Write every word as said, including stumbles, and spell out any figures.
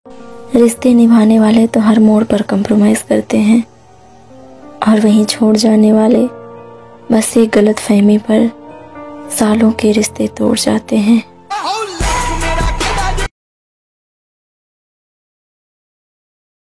रिश्ते निभाने वाले तो हर मोड़ पर कंप्रोमाइज़ करते हैं और वहीं छोड़ जाने वाले बस एक गलत फहमी पर सालों के रिश्ते तोड़ जाते हैं।